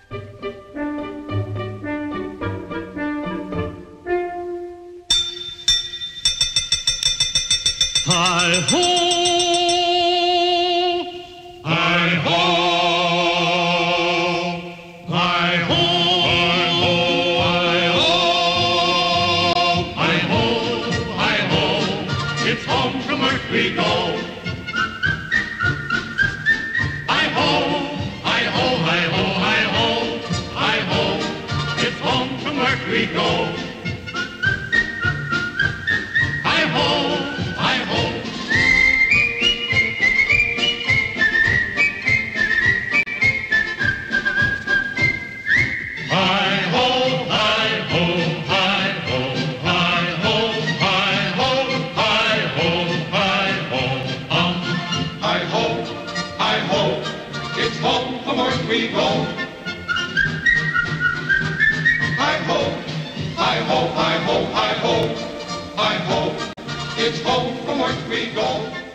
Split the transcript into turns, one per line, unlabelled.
Hi-ho! Hi-ho! Hi-ho! Hi-ho! Hi-ho! Hi-ho! It's home from work we go. Hi-ho! Hi-ho! Hi-ho! Hi-ho! Hi-ho! It's home from work we go. Hi-ho! Hi-ho!
It's home from work we go. Hi-ho, hi-ho, hi-ho, hi-ho, hi-ho. It's home from work we go.